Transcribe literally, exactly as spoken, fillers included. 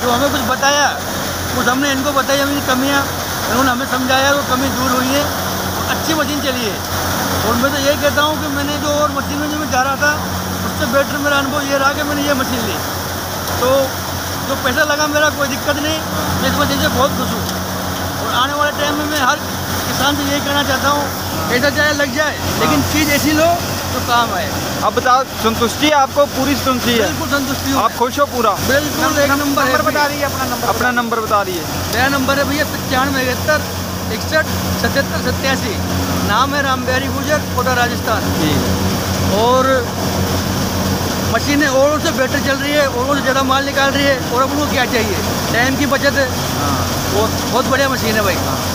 जो हमें कुछ बताया कुछ हमने इनको बताई हमें कमियाँ, उन्होंने हमें समझाया वो कमी दूर हुई है, अच्छी मशीन चली है। और मैं तो यही कहता हूँ कि मैंने जो और मशीन में जो मैं जा रहा था उससे बेटर मेरा अनुभव ये रहा कि मैंने ये मशीन ली, तो जो पैसा लगा मेरा कोई दिक्कत नहीं, मैं इस मशीन से बहुत खुश हूँ। और आने वाले टाइम में मैं हर किसान से यही कहना चाहता हूँ, ऐसा चाहे लग जाए लेकिन चीज़ ऐसी लो जो काम आए। अब बताओ, संतुष्टि आपको पूरी संतुष्टि है? बिल्कुल संतुष्टि हूँ। आप खुश हो पूरा? बिल्कुल एक नंबर। नंबर बता रही है अपना नंबर? अपना नंबर बता रही है। मेरा नंबर है भैया पचानवे इकहत्तर इकसठ सतहत्तर सत्तासी। नाम है राम बिहारी गुर्जर, कोटा राजस्थान। और मशीनें औरों से बेटर चल रही है, औरों से ज़्यादा माल निकाल रही है। और अपन को क्या चाहिए? टाइम की बचत है। हाँ, बहुत बढ़िया मशीन है भाई।